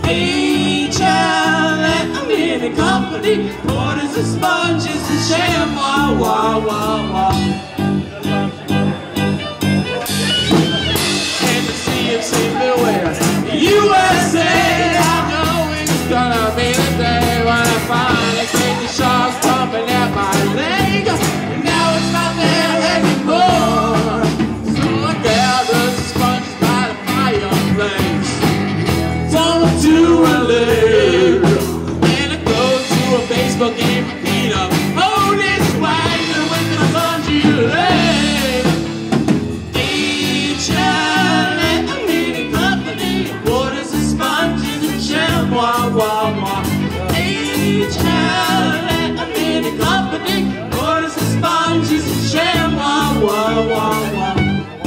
H.L. Company, Porters and sponges and chamois, wah, wah, wah. Tennessee and St. Louis, USA. I know it's gonna be the day when I finally take the sharks pumping at my leg. And now it's not there anymore. So I gather the sponges by the fireplace, turn them to a lake, and I go to a baseball game for Peter. Oh, this swagger with the spongy leg. H.L. Company, Porters and sponges and chamois, wah, wah. H.L. Company, Porters and sponges and chamois, wah, wah, wah.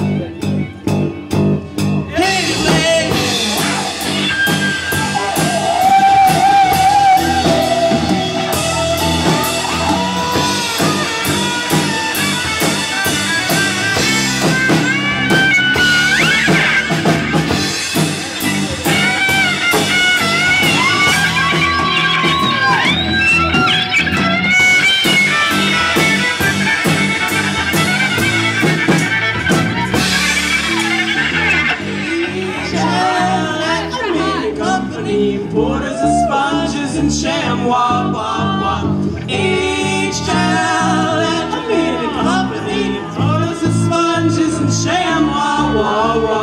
Porters and sponges and chamois, wah, wah. H.L. Company, Porters and sponges and chamois, wah, wah.